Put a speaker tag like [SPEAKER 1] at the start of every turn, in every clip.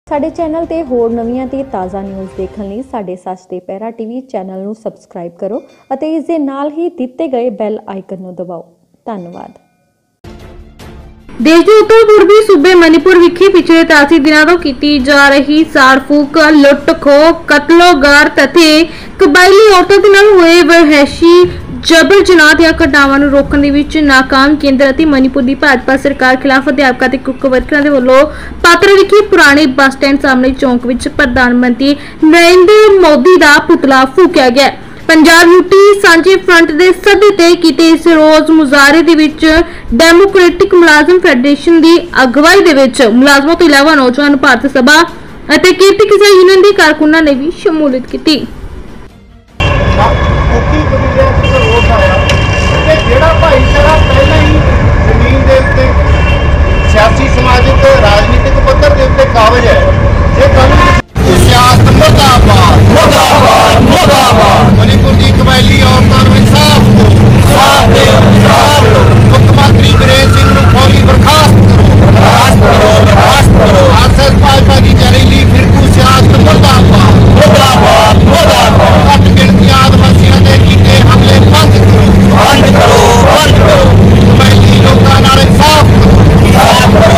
[SPEAKER 1] ਸਾਡੇ ਚੈਨਲ ਤੇ ਹੋਰ ਨਵੀਆਂ ਤੇ ਤਾਜ਼ਾ ਨਿਊਜ਼ ਦੇਖਣ ਲਈ ਸਾਡੇ ਸੱਚ ਤੇ ਪਹਿਰਾ ਟੀਵੀ ਚੈਨਲ ਨੂੰ ਸਬਸਕ੍ਰਾਈਬ ਕਰੋ ਅਤੇ ਇਸ ਦੇ ਨਾਲ ਹੀ ਦਿੱਤੇ ਗਏ ਬੈਲ ਆਈਕਨ ਨੂੰ ਦਬਾਓ। ਧੰਨਵਾਦ।
[SPEAKER 2] देश के उत्तर पूर्वी सूबे मणिपुर विखे पिछले 83 दिनों तो की जा रही साड़फूक लुट खो कतलोगार तथे कबायली औरतों के नाल हुए वहैशी जबर जनात या घटनावां नूं रोकण दे विच नाकाम केंद्र अते मणिपुर दी भाजपा सरकार खिलाफ अध्यापकां ते कुक वर्करां दे वल्लों पात्रा विखे पुराने बस स्टैंड सामने चौंक विच प्रधानमंत्री नरेंद्र मोदी दा पुतला फूकिया गया। पंजाब यूटी सांझे फ्रंट के सदे ते कीते इस रोज मुजाहरे दे विच डेमोक्रेटिक मुलाजम फेडरेशन की अगवाई दे विच मुलाजमों तो इलावा नौजवान भारत सभा अते कीर्ति किसान यूनियन के कारकुनां ने भी शमूलियत की।
[SPEAKER 3] सियासी समाजिक राजनीतिक पद्धर के उत्ते काबज है मणिपुर की कबायली औरतों को इंसाफ दो, मुख्यमंत्री वीरेंद्र सिंह को फौरी बर्खास्त करो, आरएसएस भाजपा की जहरीली फिरकू सियासत मुर्दाबाद, घट गिनती आदिवासियों के कीते हमले बंद करो, कबायली लोगों नाल इंसाफ करो।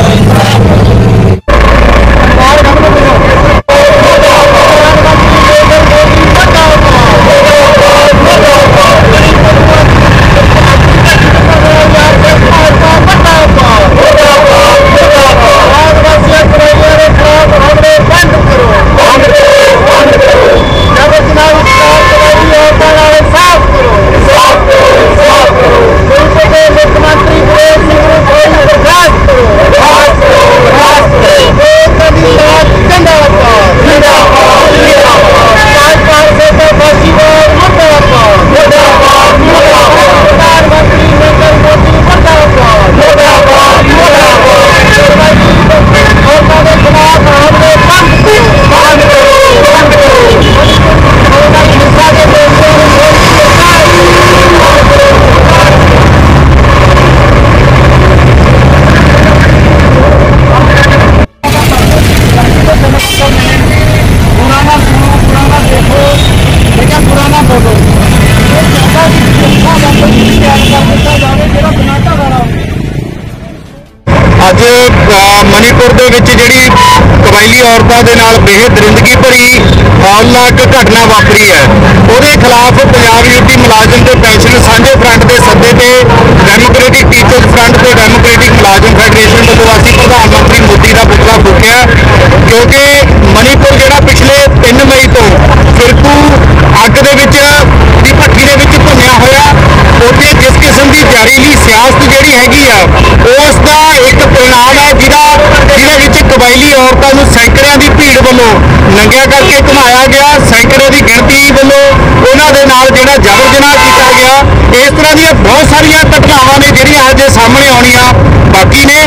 [SPEAKER 3] मणिपुर के जी कबायली औरतों के नाल बेहदरिंदगी भरी हौलनाक घटना वापरी है उसके खिलाफ पंजाब यूटी मुलाजम के पेंशन सांझे फ्रंट के सदे ते डेमोक्रेटिक टीचर्स फ्रंट के डेमोक्रेटिक मुलाजम फेडरेशन वालों असीं प्रधानमंत्री मोदी का पुतला फूकिया क्योंकि मणिपुर जो पिछले 3 मई तो फिरकू अग की भट्ठी के भुनिया होया उत्थे जिस किस्म की जहरीली सियासत जी हैगी उसका एक परिणाम है जिहदे कबायली औरतों को सैकड़ियां की भीड़ वालों नंगिया करके घुमाया गया, सैकड़ों की गिणती वालों उन्होंने नाल जिहड़ा जबर जनाह किया गया। इस तरह दी बहुत सारिया घटनावां ने जिहड़ियां अज सामने आउणियां बाकी ने।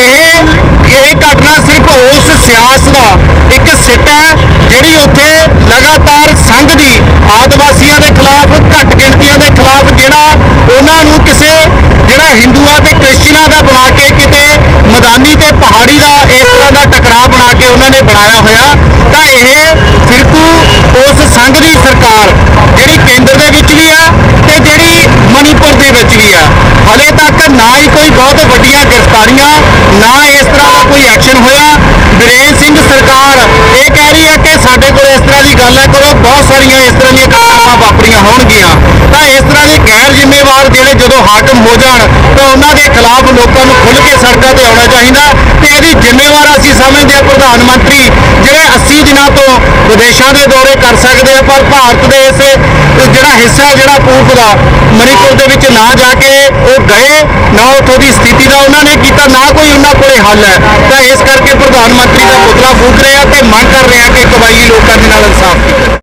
[SPEAKER 3] यह घटना सिर्फ उस सियासत का एक सिट है जिहड़ी उत्थे लगातार संघ की आदिवासियों के खिलाफ घट गिणतियों के खिलाफ जिहड़ा उन्होंने किसी जिहड़ा हिंदुओं ते क्रिश्चियनां दा बना के किते मैदानी ते पहाड़ी का इस तरह का टकराव बना के उन्होंने बनाया होया। तो यह फिरकू उस संघ की सरकार जिहड़ी केंद्र दे विच भी है ते जिहड़ी मणिपुर दे विच भी है हले तक ना ही कोई बहुत वड्डियां गिरफ्तारियां ना इस तरह का कोई एक्शन होया। वीरेंद्र सिंह सरकार ये कह रही है कि साडे कोल इस तरह की गल है करो, बहुत सारिया इस तरह दी घटनावां वापरियां होणगियां। तो इस तरह के गैर जिम्मेवार जिहड़े जदों हाकम हो जाण तो उन्होंने खिलाफ लोगों को खुल के सड़कों पर आना चाहिए। तो यदि जिम्मेवार असीं समझते हैं प्रधानमंत्री जिहड़े 80 दिनों तो विदेशों के दौरे कर सकते हैं पर भारत के इस जिहड़ा हिस्सा जिहड़ा पूर्व का मणिपुर के विच ना जाके वो गए ना उत्थों की स्थिति का उन्होंने किया ना कोई उन्होंने कोल हल है। तो इस करके प्रधानमंत्री का पुतला फूक रहे हैं तो मंग कर रहे हैं कि कबायली लोगों के नाल इंसाफ किया।